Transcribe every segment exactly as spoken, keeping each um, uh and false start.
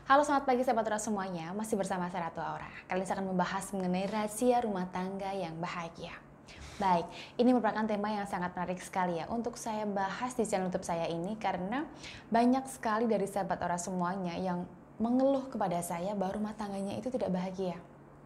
Halo, selamat pagi sahabat Aura semuanya, masih bersama saya Ratu Aura. Kali ini saya akan membahas mengenai rahasia rumah tangga yang bahagia. Baik, ini merupakan tema yang sangat menarik sekali ya untuk saya bahas di channel YouTube saya ini karena banyak sekali dari sahabat Aura semuanya yang mengeluh kepada saya bahwa rumah tangganya itu tidak bahagia.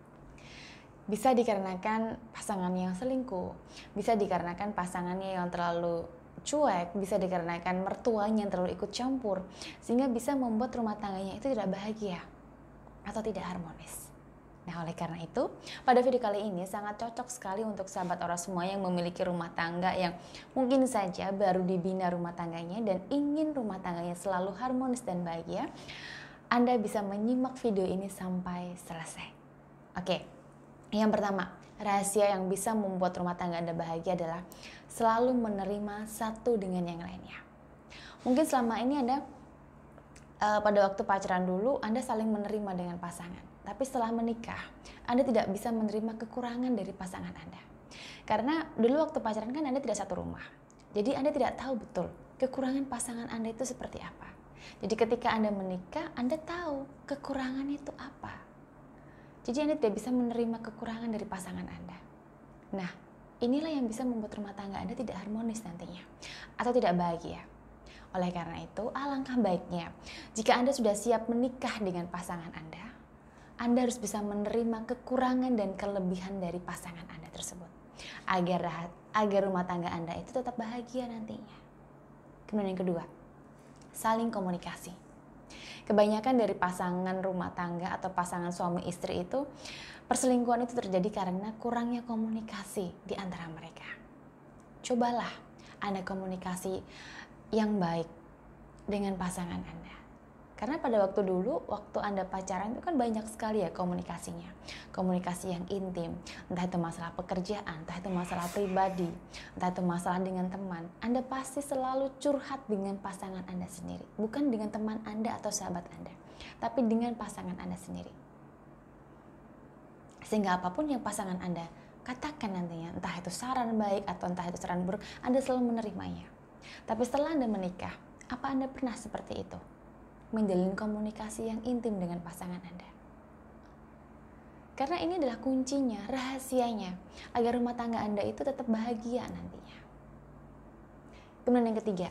Bisa dikarenakan pasangannya yang selingkuh, bisa dikarenakan pasangannya yang terlalu cuek, bisa dikarenakan mertuanya yang terlalu ikut campur, sehingga bisa membuat rumah tangganya itu tidak bahagia atau tidak harmonis. Nah, oleh karena itu, pada video kali ini sangat cocok sekali untuk sahabat Aura semua yang memiliki rumah tangga yang mungkin saja baru dibina rumah tangganya dan ingin rumah tangganya selalu harmonis dan bahagia. Anda bisa menyimak video ini sampai selesai. Oke, yang pertama, rahasia yang bisa membuat rumah tangga Anda bahagia adalah selalu menerima satu dengan yang lainnya. Mungkin selama ini Anda uh, pada waktu pacaran dulu Anda saling menerima dengan pasangan, tapi setelah menikah Anda tidak bisa menerima kekurangan dari pasangan Anda. Karena dulu waktu pacaran kan Anda tidak satu rumah, jadi Anda tidak tahu betul kekurangan pasangan Anda itu seperti apa. Jadi ketika Anda menikah, Anda tahu kekurangan itu apa. Jadi Anda tidak bisa menerima kekurangan dari pasangan Anda. Nah, inilah yang bisa membuat rumah tangga Anda tidak harmonis nantinya atau tidak bahagia. Oleh karena itu, alangkah baiknya jika Anda sudah siap menikah dengan pasangan Anda, Anda harus bisa menerima kekurangan dan kelebihan dari pasangan Anda tersebut agar agar rumah tangga Anda itu tetap bahagia nantinya. Kemudian yang kedua, saling komunikasi. Kebanyakan dari pasangan rumah tangga atau pasangan suami istri itu perselingkuhan itu terjadi karena kurangnya komunikasi di antara mereka. Cobalah Anda komunikasi yang baik dengan pasangan Anda. Karena pada waktu dulu, waktu Anda pacaran itu kan banyak sekali ya komunikasinya. Komunikasi yang intim, entah itu masalah pekerjaan, entah itu masalah pribadi, entah itu masalah dengan teman. Anda pasti selalu curhat dengan pasangan Anda sendiri. Bukan dengan teman Anda atau sahabat Anda, tapi dengan pasangan Anda sendiri. Sehingga apapun yang pasangan Anda katakan nantinya, entah itu saran baik atau entah itu saran buruk, Anda selalu menerimanya. Tapi setelah Anda menikah, apa Anda pernah seperti itu? Menjalin komunikasi yang intim dengan pasangan Anda. Karena ini adalah kuncinya, rahasianya, agar rumah tangga Anda itu tetap bahagia nantinya. Kemudian yang ketiga.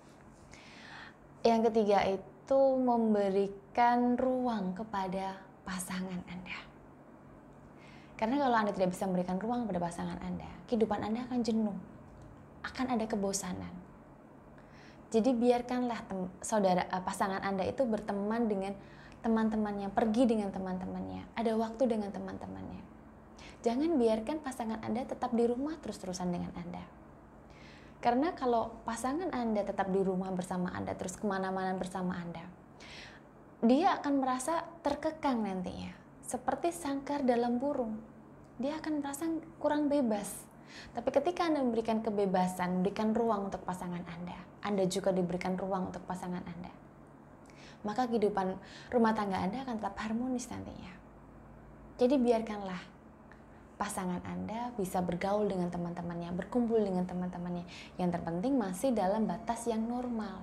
Yang ketiga itu memberikan ruang kepada pasangan Anda. Karena kalau Anda tidak bisa memberikan ruang kepada pasangan Anda, kehidupan Anda akan jenuh, akan ada kebosanan. Jadi biarkanlah tem- saudara uh, pasangan Anda itu berteman dengan teman-temannya, pergi dengan teman-temannya, ada waktu dengan teman-temannya. Jangan biarkan pasangan Anda tetap di rumah terus-terusan dengan Anda. Karena kalau pasangan Anda tetap di rumah bersama Anda, terus kemana-mana bersama Anda, dia akan merasa terkekang nantinya, seperti sangkar dalam burung. Dia akan merasa kurang bebas. Tapi ketika Anda memberikan kebebasan, memberikan ruang untuk pasangan Anda, Anda juga diberikan ruang untuk pasangan Anda, maka kehidupan rumah tangga Anda akan tetap harmonis nantinya. Jadi biarkanlah pasangan Anda bisa bergaul dengan teman-temannya, berkumpul dengan teman-temannya. Yang terpenting masih dalam batas yang normal.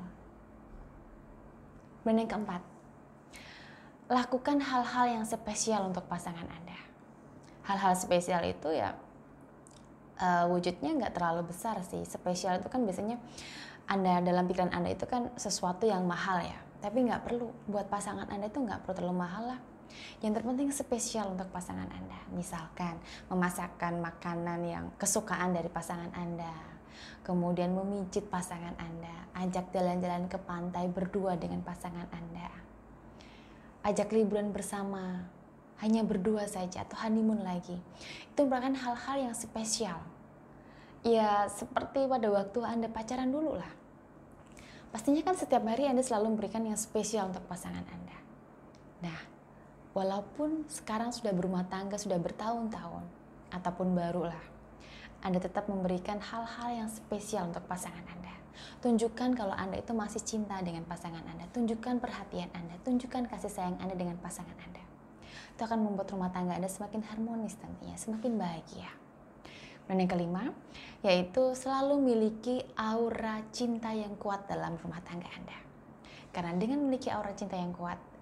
Dan yang keempat, lakukan hal-hal yang spesial untuk pasangan Anda. Hal-hal spesial itu ya Uh, wujudnya nggak terlalu besar sih. Spesial itu kan biasanya Anda dalam pikiran Anda itu kan sesuatu yang mahal ya, tapi nggak perlu. Buat pasangan Anda itu nggak perlu terlalu mahal lah. Yang terpenting spesial untuk pasangan Anda. Misalkan memasakkan makanan yang kesukaan dari pasangan Anda, kemudian memijit pasangan Anda, ajak jalan-jalan ke pantai berdua dengan pasangan Anda, ajak liburan bersama, hanya berdua saja atau honeymoon lagi. Itu merupakan hal-hal yang spesial. Ya seperti pada waktu Anda pacaran dulu lah. Pastinya kan setiap hari Anda selalu memberikan yang spesial untuk pasangan Anda. Nah, walaupun sekarang sudah berumah tangga, sudah bertahun-tahun, ataupun baru lah, Anda tetap memberikan hal-hal yang spesial untuk pasangan Anda. Tunjukkan kalau Anda itu masih cinta dengan pasangan Anda. Tunjukkan perhatian Anda, tunjukkan kasih sayang Anda dengan pasangan Anda. Itu akan membuat rumah tangga Anda semakin harmonis nantinya, semakin bahagia. Dan yang kelima, yaitu selalu miliki aura cinta yang kuat dalam rumah tangga Anda. Karena dengan memiliki aura cinta yang kuat,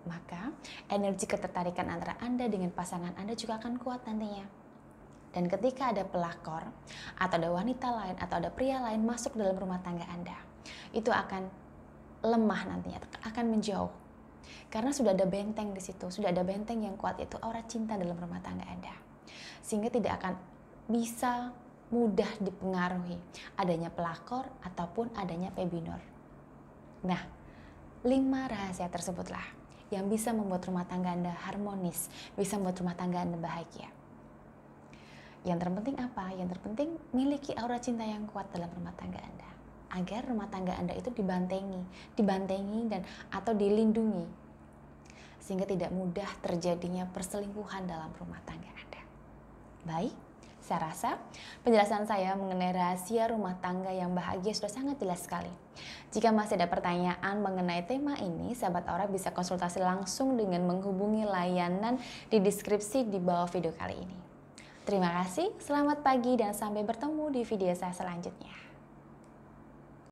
maka energi ketertarikan antara Anda dengan pasangan Anda juga akan kuat nantinya. Dan ketika ada pelakor, atau ada wanita lain, atau ada pria lain masuk dalam rumah tangga Anda, itu akan lemah nantinya, akan menjauh. Karena sudah ada benteng di situ, sudah ada benteng yang kuat, itu aura cinta dalam rumah tangga Anda. Sehingga tidak akan bisa mudah dipengaruhi adanya pelakor ataupun adanya pebinor. Nah, lima rahasia tersebutlah yang bisa membuat rumah tangga Anda harmonis, bisa membuat rumah tangga Anda bahagia. Yang terpenting apa? Yang terpenting miliki aura cinta yang kuat dalam rumah tangga Anda, agar rumah tangga Anda itu dibantengi, dibantengi dan atau dilindungi, sehingga tidak mudah terjadinya perselingkuhan dalam rumah tangga Anda. Baik, saya rasa penjelasan saya mengenai rahasia rumah tangga yang bahagia sudah sangat jelas sekali. Jika masih ada pertanyaan mengenai tema ini, sahabat Aura bisa konsultasi langsung dengan menghubungi layanan di deskripsi di bawah video kali ini. Terima kasih, selamat pagi dan sampai bertemu di video saya selanjutnya.